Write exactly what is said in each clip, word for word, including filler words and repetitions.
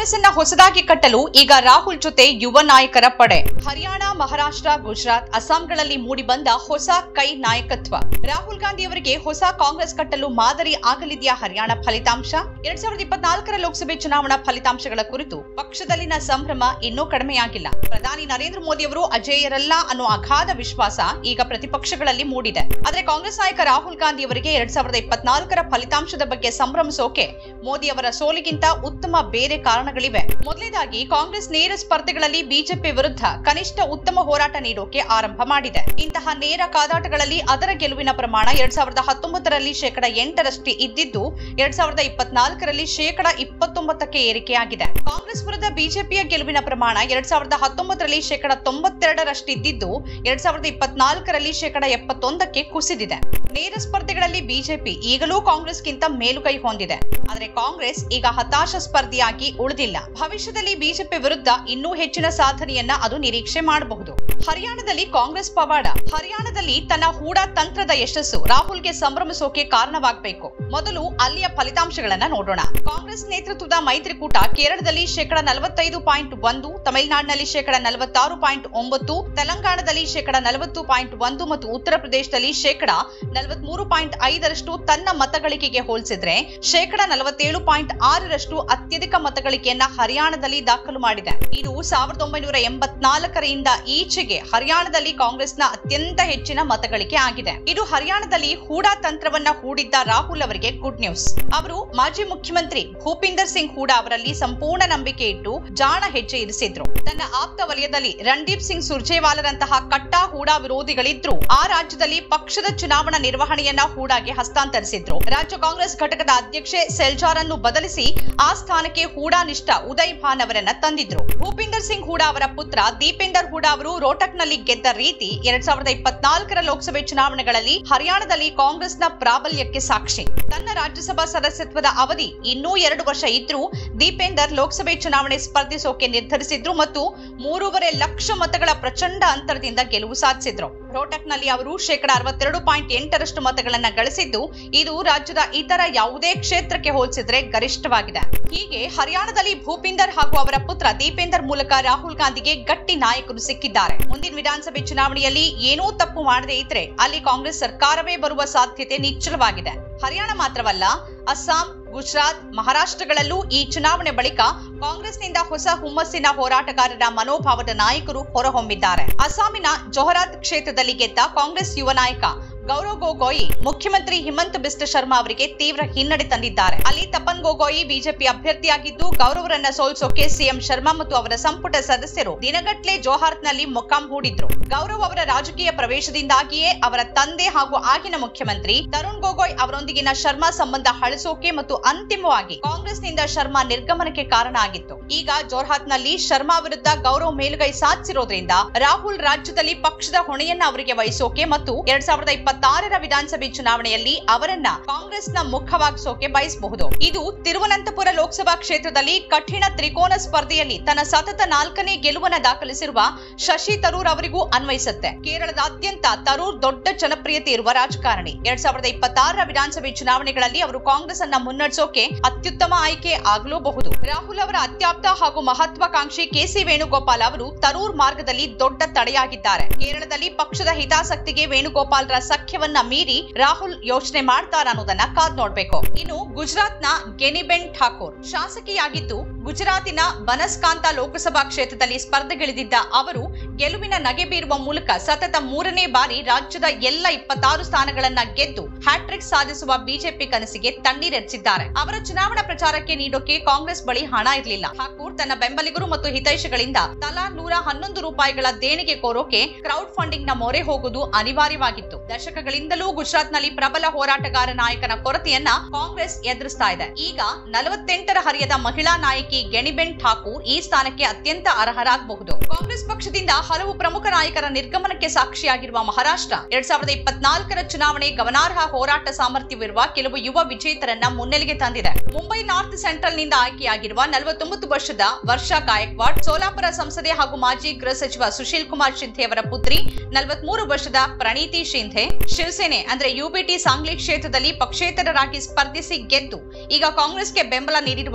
ಕಾಂಗ್ರೆಸ್ ಅನ್ನ ಹೊಸದಾಗಿ ಕಟ್ಟಲು ಈಗ ರಾಹುಲ್ ಜೊತೆ ಯುವ ನಾಯಕರ ಪಡೆ. ಹರಿಯಾಣ, ಮಹಾರಾಷ್ಟ್ರ, ಗುಜರಾತ್, ಅಸ್ಸಾಂಗಳಲ್ಲಿ ಮೂಡಿಬಂದ ಹೊಸ ಕೈ ನಾಯಕತ್ವ. ರಾಹುಲ್ ಗಾಂಧಿ ಅವರಿಗೆ ಹೊಸ ಕಾಂಗ್ರೆಸ್ ಕಟ್ಟಲು ಮಾದರಿ ಆಗಲಿದೆಯಾ ಹರಿಯಾಣ ಫಲಿತಾಂಶ? ಎರಡ್ ಸಾವಿರದ ಇಪ್ಪತ್ನಾಲ್ಕರ ಲೋಕಸಭೆ ಚುನಾವಣಾ ಫಲಿತಾಂಶಗಳ ಕುರಿತು ಪಕ್ಷದಲ್ಲಿನ ಸಂಭ್ರಮ ಇನ್ನೂ ಕಡಿಮೆಯಾಗಿಲ್ಲ. ಪ್ರಧಾನಿ ನರೇಂದ್ರ ಮೋದಿ ಅವರು ಅಜೇಯರಲ್ಲ ಅನ್ನೋ ಅಗಾಧ ವಿಶ್ವಾಸ ಈಗ ಪ್ರತಿಪಕ್ಷಗಳಲ್ಲಿ ಮೂಡಿದೆ. ಆದರೆ ಕಾಂಗ್ರೆಸ್ ನಾಯಕ ರಾಹುಲ್ ಗಾಂಧಿ ಅವರಿಗೆ ಎರಡ್ ಸಾವಿರದ ಇಪ್ಪತ್ನಾಲ್ಕರ ಫಲಿತಾಂಶದ ಬಗ್ಗೆ ಸಂಭ್ರಮಿಸೋಕೆ ಮೋದಿ ಅವರ ಸೋಲಿಗಿಂತ ಉತ್ತಮ ಬೇರೆ ಕಾರಣಗಳಿವೆ. ಮೊದಲನೇದಾಗಿ ಕಾಂಗ್ರೆಸ್ ನೇರ ಸ್ಪರ್ಧೆಗಳಲ್ಲಿ ಬಿಜೆಪಿ ವಿರುದ್ಧ ಕನಿಷ್ಠ ಉತ್ತಮ ಹೋರಾಟ ನೀಡೋಕೆ ಆರಂಭ ಮಾಡಿದೆ. ಇಂತಹ ನೇರ ಕಾದಾಟಗಳಲ್ಲಿ ಅದರ ಗೆಲುವಿನ ಪ್ರಮಾಣ ಎರಡ್ ಸಾವಿರದ ಹತ್ತೊಂಬತ್ತರಲ್ಲಿ ಶೇಕಡ ಎಂಟರಷ್ಟು ಇದ್ದಿದ್ದು ಎರಡ್ ಸಾವಿರದ ಇಪ್ಪತ್ನಾಲ್ಕರಲ್ಲಿ ಶೇಕಡ ಇಪ್ಪತ್ತೊಂಬತ್ತಕ್ಕೆ ಏರಿಕೆಯಾಗಿದೆ. ಕಾಂಗ್ರೆಸ್ ವಿರುದ್ಧ ಬಿಜೆಪಿಯ ಗೆಲುವಿನ ಪ್ರಮಾಣ ಎರಡ್ ಸಾವಿರದ ಹತ್ತೊಂಬತ್ತರಲ್ಲಿ ಶೇಕಡ ತೊಂಬತ್ತೆರಡರಷ್ಟು ಇದ್ದಿದ್ದು ಎರಡ್ ಸಾವಿರದ ಇಪ್ಪತ್ನಾಲ್ಕರಲ್ಲಿ ಶೇಕಡ ಎಪ್ಪತ್ತೊಂದಕ್ಕೆ ಕುಸಿದಿದೆ. ನೇರ ಸ್ಪರ್ಧೆಗಳಲ್ಲಿ ಬಿಜೆಪಿ ಈಗಲೂ ಕಾಂಗ್ರೆಸ್ಗಿಂತ ಮೇಲುಗೈ ಹೊಂದಿದೆ. ಆದರೆ ಕಾಂಗ್ರೆಸ್ ಈಗ ಹತಾಶ ಸ್ಪರ್ಧಿಯಾಗಿ ಉಳಿದಿಲ್ಲ. ಭವಿಷ್ಯದಲ್ಲಿ ಬಿಜೆಪಿ ವಿರುದ್ಧ ಇನ್ನೂ ಹೆಚ್ಚಿನ ಸಾಧನೆಯನ್ನ ಅದು ನಿರೀಕ್ಷೆ ಮಾಡಬಹುದು. ಹರಿಯಾಣದಲ್ಲಿ ಕಾಂಗ್ರೆಸ್ ಪವಾಡ. ಹರಿಯಾಣದಲ್ಲಿ ತನ್ನ ಹೂಡಾ ತಂತ್ರದ ಯಶಸ್ಸು ರಾಹುಲ್ಗೆ ಸಂಭ್ರಮಿಸೋಕೆ ಕಾರಣವಾಗಬೇಕು. ಮೊದಲು ಅಲ್ಲಿಯ ಫಲಿತಾಂಶಗಳನ್ನ ನೋಡೋಣ. ಕಾಂಗ್ರೆಸ್ ನೇತೃತ್ವದ ಮೈತ್ರಿಕೂಟ ಕೇರಳದಲ್ಲಿ ಶೇಕಡ ನಲವತ್ತೈದು ಪಾಯಿಂಟ್ ಒಂದು, ತಮಿಳುನಾಡಿನಲ್ಲಿ ಶೇಕಡ ನಲವತ್ತಾರು ಪಾಯಿಂಟ್ ಒಂಬತ್ತು, ತೆಲಂಗಾಣದಲ್ಲಿ ಶೇಕಡ ನಲವತ್ತು ಪಾಯಿಂಟ್ ಒಂದು ಮತ್ತು ಉತ್ತರ ಪ್ರದೇಶದಲ್ಲಿ ಶೇಕಡ ನಲವತ್ಮೂರು ಪಾಯಿಂಟ್ ಐದರಷ್ಟು ತನ್ನ ಮತಗಳಿಕೆಗೆ ಹೋಲಿಸಿದ್ರೆ ಶೇಕಡ ನಲವತ್ತೇಳು ಪಾಯಿಂಟ್ ಆರರಷ್ಟು ಅತ್ಯಧಿಕ ಮತಗಳಿಕೆಯನ್ನ ಹರಿಯಾಣದಲ್ಲಿ ದಾಖಲು ಮಾಡಿದೆ. ಇದು ಸಾವಿರದ ಒಂಬೈನೂರ ಎಂಬತ್ನಾಲ್ಕರಿಂದ ಈಚೆಗೆ ಹರಿಯಾಣದಲ್ಲಿ ಕಾಂಗ್ರೆಸ್ನ ಅತ್ಯಂತ ಹೆಚ್ಚಿನ ಮತಗಳಿಕೆ ಆಗಿದೆ. ಇದು ಹರಿಯಾಣದಲ್ಲಿ ಹೂಡಾ ತಂತ್ರವನ್ನ ಹೂಡಿದ್ದ ರಾಹುಲ್ ಅವರಿಗೆ ಗುಡ್ ನ್ಯೂಸ್. ಅವರು ಮಾಜಿ ಮುಖ್ಯಮಂತ್ರಿ ಭೂಪಿಂದರ್ ಸಿಂಗ್ ಹೂಡಾ ಅವರಲ್ಲಿ ಸಂಪೂರ್ಣ ನಂಬಿಕೆ ಇಟ್ಟು ಜಾಣ ಹೆಜ್ಜೆ ಇರಿಸಿದ್ರು. ತನ್ನ ಆಪ್ತ ವಲಯದಲ್ಲಿ ರಣದೀಪ್ ಸಿಂಗ್ ಸುರ್ಜೇವಾಲರಂತಹ ಕಟ್ಟಾ ಹೂಡಾ ವಿರೋಧಿಗಳಿದ್ರು ಆ ರಾಜ್ಯದಲ್ಲಿ ಪಕ್ಷದ ಚುನಾವಣಾ ನಿರ್ವಹಣೆಯನ್ನ ಹೂಡಾಗೆ ಹಸ್ತಾಂತರಿಸಿದ್ರು. ರಾಜ್ಯ ಕಾಂಗ್ರೆಸ್ ಘಟಕದ ಅಧ್ಯಕ್ಷೆ ಸೆಲ್ಜಾರ್ ಅನ್ನು ಬದಲಿಸಿ ಆ ಸ್ಥಾನಕ್ಕೆ ಹೂಡಾ ನಿಷ್ಠ ಉದಯ್ ಭಾನ್ ಅವರನ್ನ ತಂದಿದ್ರು. ಭೂಪಿಂದರ್ ಸಿಂಗ್ ಹೂಡಾ ಅವರ ಪುತ್ರ ದೀಪೇಂದರ್ ಹೂಡಾ ಅವರು ರೋಟಕ್ನಲ್ಲಿ ಗೆದ್ದ ರೀತಿ ಎರಡ್ ಸಾವಿರದ ಇಪ್ಪತ್ನಾಲ್ಕರ ಲೋಕಸಭೆ ಚುನಾವಣೆಗಳಲ್ಲಿ ಹರಿಯಾಣದಲ್ಲಿ ಕಾಂಗ್ರೆಸ್ನ ಪ್ರಾಬಲ್ಯಕ್ಕೆ ಸಾಕ್ಷಿ. ತನ್ನ ರಾಜ್ಯಸಭಾ ಸದಸ್ಯತ್ವದ ಅವಧಿ ಇನ್ನೂ ಎರಡು ವರ್ಷ ಇದ್ರೂ ದೀಪೇಂದರ್ ಲೋಕಸಭೆ ಚುನಾವಣೆ ಸ್ಪರ್ಧಿಸೋಕೆ ನಿರ್ಧರಿಸಿದ್ರು ಮತ್ತು ಮೂರೂವರೆ ಲಕ್ಷ ಮತಗಳ ಪ್ರಚಂಡ ಅಂತರದಿಂದ ಗೆಲುವು ಸಾಧಿಸಿದ್ರು. ರೋಟಕ್ನಲ್ಲಿ ಅವರು ಶೇಕಡ ಅರವತ್ತೆರಡು ಪಾಯಿಂಟ್ ಎಂಟರಷ್ಟು ಮತಗಳನ್ನ ಗಳಿಸಿದ್ದು ಇದು ರಾಜ್ಯದ ಇತರ ಯಾವುದೇ ಕ್ಷೇತ್ರಕ್ಕೆ ಹೋಲಿಸಿದ್ರೆ ಗರಿಷ್ಠವಾಗಿದೆ. ಹೀಗೆ ಹರಿಯಾಣದಲ್ಲಿ ಭೂಪಿಂದರ್ ಹಾಗೂ ಅವರ ಪುತ್ರ ದೀಪೇಂದರ್ ಮೂಲಕ ರಾಹುಲ್ ಗಾಂಧಿಗೆ ಗಟ್ಟಿ ನಾಯಕರು ಸಿಕ್ಕಿದ್ದಾರೆ. ಮುಂದಿನ ವಿಧಾನಸಭೆ ಚುನಾವಣೆಯಲ್ಲಿ ಏನೂ ತಪ್ಪು ಮಾಡದೇ ಇದ್ರೆ ಅಲ್ಲಿ ಕಾಂಗ್ರೆಸ್ ಸರ್ಕಾರವೇ ಬರುವ ಸಾಧ್ಯತೆ ನಿಚ್ಚಳವಾಗಿದೆ. ಹರಿಯಾಣ ಮಾತ್ರವಲ್ಲ, ಅಸ್ಸಾಂ, ಗುಜರಾತ್, ಮಹಾರಾಷ್ಟ್ರಗಳಲ್ಲೂ ಈ ಚುನಾವಣೆ ಬಳಿಕ ಕಾಂಗ್ರೆಸ್ನಿಂದ ಹೊಸ ಹುಮ್ಮಸ್ಸಿನ ಹೋರಾಟಗಾರರ ಮನೋಭಾವದ ನಾಯಕರು ಹೊರಹೊಮ್ಮಿದ್ದಾರೆ. ಅಸ್ಸಾಮಿನ ಜೊಹರಾತ್ ಕ್ಷೇತ್ರದಲ್ಲಿ ಗೆದ್ದ ಕಾಂಗ್ರೆಸ್ ಯುವ ನಾಯಕ ಗೌರವ್ ಗೊಗೋಯಿ ಮುಖ್ಯಮಂತ್ರಿ ಹಿಮಂತ ಬಿಸ್ವ ಶರ್ಮಾ ಅವರಿಗೆ ತೀವ್ರ ಹಿನ್ನಡೆ ತಂದಿದ್ದಾರೆ. ಅಲ್ಲಿ ತಪನ್ ಗೊಗೋಯಿ ಬಿಜೆಪಿ ಅಭ್ಯರ್ಥಿಯಾಗಿದ್ದು ಗೌರವರನ್ನ ಸೋಲಿಸೋಕೆ ಸಿಎಂ ಶರ್ಮಾ ಮತ್ತು ಅವರ ಸಂಪುಟ ಸದಸ್ಯರು ದಿನಗಟ್ಲೆ ಜೋಹಾರ್ತ್ನಲ್ಲಿ ಮೊಕ್ಕಾಂ ಹೂಡಿದ್ರು. ಗೌರವ್ ಅವರ ರಾಜಕೀಯ ಪ್ರವೇಶದಿಂದಾಗಿಯೇ ಅವರ ತಂದೆ ಹಾಗೂ ಆಗಿನ ಮುಖ್ಯಮಂತ್ರಿ ತರುಣ್ ಗೊಗೋಯ್ ಅವರೊಂದಿಗಿನ ಶರ್ಮಾ ಸಂಬಂಧ ಹಳಿಸೋಕೆ ಮತ್ತು ಅಂತಿಮವಾಗಿ ಕಾಂಗ್ರೆಸ್ನಿಂದ ಶರ್ಮಾ ನಿರ್ಗಮನಕ್ಕೆ ಕಾರಣ ಆಗಿತ್ತು. ಈಗ ಜೋರ್ಹಾತ್ನಲ್ಲಿ ಶರ್ಮಾ ವಿರುದ್ಧ ಗೌರವ್ ಮೇಲುಗೈ ಸಾಧಿಸಿರೋದ್ರಿಂದ ರಾಹುಲ್ ರಾಜ್ಯದಲ್ಲಿ ಪಕ್ಷದ ಹೊಣೆಯನ್ನ ಅವರಿಗೆ ವಹಿಸೋಕೆ ಮತ್ತು ಎರಡ್ ಸಾವಿರದ ಇಪ್ಪತ್ತಾರರ ವಿಧಾನಸಭೆ ಚುನಾವಣೆಯಲ್ಲಿ ಅವರನ್ನ ಕಾಂಗ್ರೆಸ್ನ ಮುಖವಾಗಿಸೋಕೆ ಬಯಸಬಹುದು. ಇದು ತಿರುವನಂತಪುರ ಲೋಕಸಭಾ ಕ್ಷೇತ್ರದಲ್ಲಿ ಕಠಿಣ ತ್ರಿಕೋನ ಸ್ಪರ್ಧೆಯಲ್ಲಿ ತನ್ನ ಸತತ ನಾಲ್ಕನೇ ಗೆಲುವನ್ನ ದಾಖಲಿಸಿರುವ ಶಶಿ ತರೂರ್ ಅವರಿಗೂ ಅನ್ವಯಿಸುತ್ತೆ. ಕೇರಳದಾದ್ಯಂತ ತರೂರ್ ದೊಡ್ಡ ಜನಪ್ರಿಯತೆ ಇರುವ ರಾಜಕಾರಣಿ. ಎರಡ್ ಸಾವಿರದ ಇಪ್ಪತ್ತಾರರ ವಿಧಾನಸಭೆ ಚುನಾವಣೆಗಳಲ್ಲಿ ಅವರು ಕಾಂಗ್ರೆಸ್ ಅನ್ನ ಮುನ್ನಡೆಸೋಕೆ ಅತ್ಯುತ್ತಮ ಆಯ್ಕೆ ಆಗಲೂಬಹುದು. ರಾಹುಲ್ ಅವರ ಅತ್ಯಾಪ್ತ ಹಾಗೂ ಮಹತ್ವಾಕಾಂಕ್ಷಿ ಕೆಸಿ ವೇಣುಗೋಪಾಲ್ ಅವರು ತರೂರ್ ಮಾರ್ಗದಲ್ಲಿ ದೊಡ್ಡ ತಡೆಯಾಗಿದ್ದಾರೆ. ಕೇರಳದಲ್ಲಿ ಪಕ್ಷದ ಹಿತಾಸಕ್ತಿಗೆ ವೇಣುಗೋಪಾಲ್ರ ಸಖ್ಯವನ್ನ ಮೀರಿ ರಾಹುಲ್ ಯೋಚನೆ ಮಾಡ್ತಾರ ಅನ್ನೋದನ್ನ ಕಾದ್ ನೋಡ್ಬೇಕು. ಇನ್ನು ಗುಜರಾತ್ನ ಗೆನಿಬೆನ್ ಠಾಕೂರ್ ಶಾಸಕಿಯಾಗಿದ್ದು ಗುಜರಾತಿನ ಬನಸ್ಕಾಂತ ಲೋಕಸಭಾ ಕ್ಷೇತ್ರದಲ್ಲಿ ಸ್ಪರ್ಧೆಗಿಳಿದಿದ್ದ ಅವರು ಗೆಲುವಿನ ನಗೆ ಬೀರುವ ಮೂಲಕ ಸತತ ಮೂರನೇ ಬಾರಿ ರಾಜ್ಯದ ಎಲ್ಲ ಇಪ್ಪತ್ತಾರು ಸ್ಥಾನಗಳನ್ನ ಗೆದ್ದು ಹ್ಯಾಟ್ರಿಕ್ ಸಾಧಿಸುವ ಬಿಜೆಪಿ ಕನಸಿಗೆ ತಣ್ಣೀರೆಚ್ಚಿದ್ದಾರೆ. ಅವರ ಚುನಾವಣಾ ಪ್ರಚಾರಕ್ಕೆ ನೀಡೋಕೆ ಕಾಂಗ್ರೆಸ್ ಬಳಿ ಹಣ ಇರಲಿಲ್ಲ. ಠಾಕೂರ್ ತನ್ನ ಬೆಂಬಲಿಗರು ಮತ್ತು ಹಿತೈಷಿಗಳಿಂದ ತಲಾ ನೂರ ಹನ್ನೊಂದು ರೂಪಾಯಿಗಳ ದೇಣಿಗೆ ಕೋರೋಕೆ ಕ್ರೌಡ್ ಫಂಡಿಂಗ್ ನ ಮೊರೆ ಹೋಗುವುದು ಅನಿವಾರ್ಯವಾಗಿತ್ತು. ದಶಕಗಳಿಂದಲೂ ಗುಜರಾತ್ನಲ್ಲಿ ಪ್ರಬಲ ಹೋರಾಟಗಾರ ನಾಯಕನ ಕೊರತೆಯನ್ನ ಕಾಂಗ್ರೆಸ್ ಎದುರಿಸ್ತಾ ಇದೆ. ಈಗ ನಲವತ್ತೆಂಟರ ಹರಿಯದ ಮಹಿಳಾ ನಾಯಕಿ ಗೆನಿಬೆನ್ ಠಾಕೂರ್ ಈ ಸ್ಥಾನಕ್ಕೆ ಅತ್ಯಂತ ಅರ್ಹರಾಗಬಹುದು. ಕಾಂಗ್ರೆಸ್ ಪಕ್ಷದಿಂದ ಹಲವು ಪ್ರಮುಖ ನಾಯಕರ ನಿರ್ಗಮನಕ್ಕೆ ಸಾಕ್ಷಿಯಾಗಿರುವ ಮಹಾರಾಷ್ಟ್ರ ಎರಡ್ ಸಾವಿರದ ಇಪ್ಪತ್ನಾಲ್ಕರ ಚುನಾವಣೆ ಗಮನಾರ್ಹ ಹೋರಾಟ ಸಾಮರ್ಥ್ಯವಿರುವ ಕೆಲವು ಯುವ ವಿಜೇತರನ್ನ ಮುನ್ನೆಲೆಗೆ ತಂದಿದೆ. ಮುಂಬೈ ನಾರ್ತ್ ಸೆಂಟ್ರಲ್ ನಿಂದ ಆಯ್ಕೆಯಾಗಿರುವ ನಲವತ್ತೊಂಬತ್ತು ವರ್ಷದ ವರ್ಷಾ ಗಾಯಕ್ವಾಡ್, ಸೋಲಾಪುರ ಸಂಸದೆ ಹಾಗೂ ಮಾಜಿ ಗೃಹ ಸಚಿವ ಸುಶೀಲ್ ಕುಮಾರ್ ಶಿಂಧೆ ಅವರ ಪುತ್ರಿ ನಲವತ್ಮೂರು ವರ್ಷದ ಪ್ರಣೀತಿ ಶಿಂಧೆ ಶಿವಸೇನೆ ಅಂದ್ರೆ ಯುಬಿಟಿ ಸಾಂಗ್ಲಿ ಕ್ಷೇತ್ರದಲ್ಲಿ ಪಕ್ಷೇತರರಾಗಿ ಸ್ಪರ್ಧಿಸಿ ಗೆದ್ದು ಈಗ ಕಾಂಗ್ರೆಸ್ಗೆ ಬೆಂಬಲ ನೀಡಿರುವ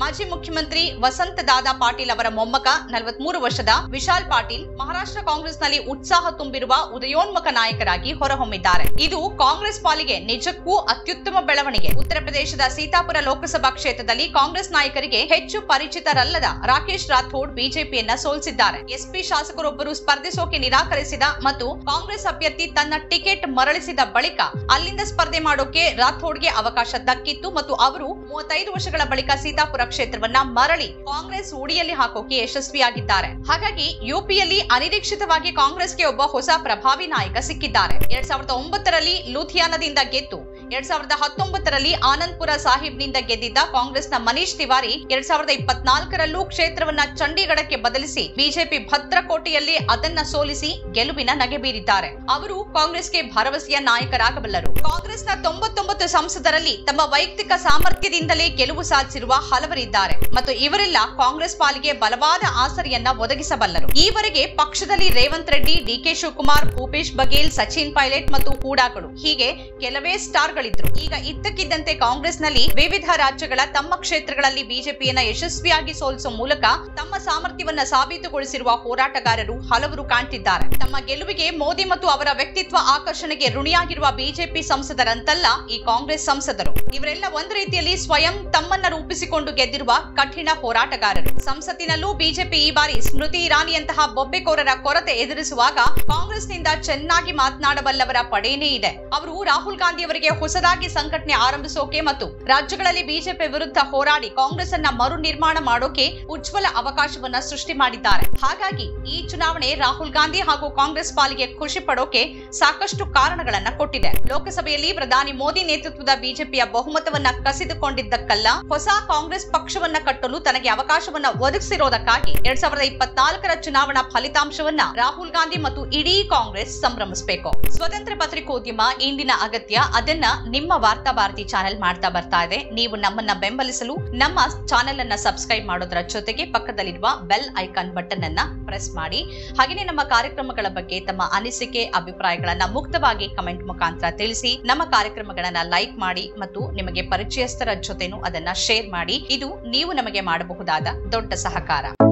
ಮಾಜಿ ಮುಖ್ಯಮಂತ್ರಿ ವಸಂತ ದಾದಾ ಪಾಟೀಲ್ ಅವರ ಮೊಮ್ಮಗ ನಲವತ್ಮೂರು ವರ್ಷದ ವಿಶಾಲ್ ಪಾಟೀಲ್ ಮಹಾರಾಷ್ಟ್ರ ಕಾಂಗ್ರೆಸ್ನಲ್ಲಿ ಉತ್ಸಾಹ ತುಂಬಿರುವ ಉದಯೋನ್ಮುಖ ನಾಯಕರಾಗಿ ಹೊರಹೊಮ್ಮಿದ್ದಾರೆ. ಇದು ಕಾಂಗ್ರೆಸ್ ಪಾಲಿಗೆ ನಿಜಕ್ಕೂ ಅತ್ಯುತ್ತಮ ಬೆಳವಣಿಗೆ. ಉತ್ತರ ಪ್ರದೇಶದ ಸೀತಾಪುರ ಲೋಕಸಭಾ ಕ್ಷೇತ್ರದಲ್ಲಿ ಕಾಂಗ್ರೆಸ್ ನಾಯಕರಿಗೆ ಹೆಚ್ಚು ಪರಿಚಿತರಲ್ಲದ ರಾಕೇಶ್ ರಾಥೋಡ್ ಬಿಜೆಪಿಯನ್ನ ಸೋಲಿಸಿದ್ದಾರೆ. ಎಸ್ಪಿ ಶಾಸಕರೊಬ್ಬರು ಸ್ಪರ್ಧಿಸೋಕೆ ನಿರಾಕರಿಸಿದ ಮತ್ತು ಕಾಂಗ್ರೆಸ್ ಅಭ್ಯರ್ಥಿ ತನ್ನ ಟಿಕೆಟ್ ಮರಳಿಸಿದ ಬಳಿಕ ಅಲ್ಲಿಂದ ಸ್ಪರ್ಧೆ ಮಾಡೋಕೆ ರಾಥೋಡ್ಗೆ ಅವಕಾಶ ದಕ್ಕಿತ್ತು ಮತ್ತು ಅವರು ಮೂವತ್ತೈದು ವರ್ಷಗಳ ಬಳಿಕ ಸೀತಾಪುರ ಕ್ಷೇತ್ರವನ್ನ ಮರಳಿ ಕಾಂಗ್ರೆಸ್ ಉಡಿಯಲ್ಲಿ ಹಾಕೋಕೆ ಯಶಸ್ವಿಯಾಗಿದ್ದಾರೆ. ಹಾಗಾಗಿ ಯುಪಿಯಲ್ಲಿ ಅನಿರೀಕ್ಷಿತವಾಗಿ ಕಾಂಗ್ರೆಸ್ಗೆ ಒಬ್ಬ ಹೊಸ ಪ್ರಭಾವಿ ನಾಯಕ ಸಿಕ್ಕಿದ್ದಾರೆ. ಎರಡ್ ಸಾವಿರದ ಒಂಬತ್ತರಲ್ಲಿ ಲೂಧಿಯಾನದಿಂದ ಗೆದ್ದು ಎರಡ್ ಸಾವಿರದ ಹತ್ತೊಂಬತ್ತರಲ್ಲಿ ಆನಂದ್ಪುರ ಸಾಹಿಬ್ನಿಂದ ಗೆದ್ದಿದ್ದ ಕಾಂಗ್ರೆಸ್ನ ಮನೀಶ್ ತಿವಾರಿ ಎರಡ್ ಸಾವಿರದ ಇಪ್ಪತ್ನಾಲ್ಕರಲ್ಲೂ ಕ್ಷೇತ್ರವನ್ನ ಚಂಡೀಗಢಕ್ಕೆ ಬದಲಿಸಿ ಬಿಜೆಪಿ ಭದ್ರಕೋಟೆಯಲ್ಲಿ ಅದನ್ನ ಸೋಲಿಸಿ ಗೆಲುವಿನ ನಗೆ ಬೀರಿದ್ದಾರೆ. ಅವರು ಕಾಂಗ್ರೆಸ್ಗೆ ಭರವಸೆಯ ನಾಯಕರಾಗಬಲ್ಲರು. ಕಾಂಗ್ರೆಸ್ನ ತೊಂಬತ್ತೊಂಬತ್ತು ಸಂಸದರಲ್ಲಿ ತಮ್ಮ ವೈಯಕ್ತಿಕ ಸಾಮರ್ಥ್ಯದಿಂದಲೇ ಗೆಲುವು ಸಾಧಿಸಿರುವ ಹಲವರಿದ್ದಾರೆ ಮತ್ತು ಇವರೆಲ್ಲ ಕಾಂಗ್ರೆಸ್ ಪಾಲಿಗೆ ಬಲವಾದ ಆಸರೆಯನ್ನ ಒದಗಿಸಬಲ್ಲರು. ಈವರೆಗೆ ಪಕ್ಷದಲ್ಲಿ ರೇವಂತ್ ರೆಡ್ಡಿ, ಡಿಕೆ ಶಿವಕುಮಾರ್, ಭೂಪೇಶ್ ಬಘೇಲ್, ಸಚಿನ್ ಪೈಲಟ್ ಮತ್ತು ಹೂಡಾಗಳು ಹೀಗೆ ಕೆಲವೇ ಸ್ಟಾರ್ಗಳಿದ್ರು. ಈಗ ಇದ್ದಕ್ಕಿದ್ದಂತೆ ಕಾಂಗ್ರೆಸ್ನಲ್ಲಿ ವಿವಿಧ ರಾಜ್ಯಗಳ ತಮ್ಮ ಕ್ಷೇತ್ರಗಳಲ್ಲಿ ಬಿಜೆಪಿಯನ್ನ ಯಶಸ್ವಿಯಾಗಿ ಸೋಲಿಸುವ ಮೂಲಕ ತಮ್ಮ ಸಾಮರ್ಥ್ಯವನ್ನ ಸಾಬೀತುಗೊಳಿಸಿರುವ ಹೋರಾಟಗಾರರು ಹಲವರು ಕಾಣ್ತಿದ್ದಾರೆ. ತಮ್ಮ ಗೆಲುವಿಗೆ ಮೋದಿ ಮತ್ತು ಅವರ ವ್ಯಕ್ತಿತ್ವ ಆಕರ್ಷಣೆಗೆ ಋಣಿಯಾಗಿರುವ ಬಿಜೆಪಿ ಸಂಸದರಂತಲ್ಲ ಈ ಕಾಂಗ್ರೆಸ್ ಸಂಸದರು. ಇವರೆಲ್ಲ ಒಂದು ರೀತಿಯಲ್ಲಿ ಸ್ವಯಂ ತಮ್ಮನ್ನ ರೂಪಿಸಿಕೊಂಡು ಗೆದ್ದಿರುವ ಕಠಿಣ ಹೋರಾಟಗಾರರು. ಸಂಸತ್ತಿನಲ್ಲೂ ಬಿಜೆಪಿ ಈ ಬಾರಿ ಸ್ಮೃತಿ ಇರಾನಿಯಂತಹ ಬೊಬ್ಬೆಕೋರರ ಕೊರತೆ ಎದುರಿಸುವಾಗ ಕಾಂಗ್ರೆಸ್ನಿಂದ ಚೆನ್ನಾಗಿ ಮಾತನಾಡಬಲ್ಲವರ ಪಡೇನೇ ಇದೆ. ಅವರು ರಾಹುಲ್ ಗಾಂಧಿ ಅವರಿಗೆ ಹೊಸದಾಗಿ ಸಂಘಟನೆ ಆರಂಭಿಸೋಕೆ ಮತ್ತು ರಾಜ್ಯಗಳಲ್ಲಿ ಬಿಜೆಪಿ ವಿರುದ್ಧ ಹೋರಾಡಿ ಕಾಂಗ್ರೆಸ್ ಅನ್ನ ಮರು ನಿರ್ಮಾಣ ಮಾಡೋಕೆ ಉಜ್ವಲ ಅವಕಾಶವನ್ನ ಸೃಷ್ಟಿ ಮಾಡಿದ್ದಾರೆ. ಹಾಗಾಗಿ ಈ ಚುನಾವಣೆ ರಾಹುಲ್ ಗಾಂಧಿ ಹಾಗೂ ಕಾಂಗ್ರೆಸ್ ಪಾಲಿಗೆ ಖುಷಿ ಪಡೋಕೆ ಸಾಕಷ್ಟು ಕಾರಣಗಳನ್ನ ಕೊಟ್ಟಿದೆ. ಲೋಕಸಭೆಯಲ್ಲಿ ಪ್ರಧಾನಿ ಮೋದಿ ನೇತೃತ್ವದ ಬಿಜೆಪಿಯ ಬಹುಮತವನ್ನ ಕಸಿದುಕೊಂಡಿದ್ದಕ್ಕಲ್ಲ, ಹೊಸ ಕಾಂಗ್ರೆಸ್ ಪಕ್ಷವನ್ನ ಕಟ್ಟಲು ತನಗೆ ಅವಕಾಶವನ್ನ ಒದಗಿಸಿರೋದಕ್ಕಾಗಿ ಎರಡ್ ಸಾವಿರದ ಇಪ್ಪತ್ನಾಲ್ಕರ ಚುನಾವಣಾ ಫಲಿತಾಂಶವನ್ನ ರಾಹುಲ್ ಗಾಂಧಿ ಮತ್ತು ಇಡೀ ಕಾಂಗ್ರೆಸ್ ಸಂಭ್ರಮಿಸಬೇಕು. ಸ್ವತಂತ್ರ ಪತ್ರಿಕೋದ್ಯಮ ಇಂದಿನ ಅಗತ್ಯ. ಅದನ್ನ ನಿಮ್ಮ ವಾರ್ತಾ ಭಾರತಿ ಚಾನೆಲ್ ಮಾಡ್ತಾ ಬರ್ತಾ ಇದೆ. ನೀವು ನಮ್ಮನ್ನ ಬೆಂಬಲಿಸಲು ನಮ್ಮ ಚಾನೆಲ್ ಅನ್ನ ಸಬ್ಸ್ಕ್ರೈಬ್ ಮಾಡೋದರ ಜೊತೆಗೆ ಪಕ್ಕದಲ್ಲಿರುವ ಬೆಲ್ ಐಕಾನ್ ಬಟನ್ ಅನ್ನ ಪ್ರೆಸ್ ಮಾಡಿ. ಹಾಗೆಯೇ ನಮ್ಮ ಕಾರ್ಯಕ್ರಮಗಳ ಬಗ್ಗೆ ತಮ್ಮ ಅನಿಸಿಕೆ, ಅಭಿಪ್ರಾಯಗಳನ್ನ ಮುಕ್ತವಾಗಿ ಕಮೆಂಟ್ ಮುಖಾಂತರ ತಿಳಿಸಿ. ನಮ್ಮ ಕಾರ್ಯಕ್ರಮಗಳನ್ನ ಲೈಕ್ ಮಾಡಿ ಮತ್ತು ನಿಮಗೆ ಪರಿಚಯಸ್ಥರ ಜೊತೆನೂ ಅದನ್ನ ಶೇರ್ ಮಾಡಿ. ಇದು ನೀವು ನಮಗೆ ಮಾಡಬಹುದಾದ ದೊಡ್ಡ ಸಹಕಾರ.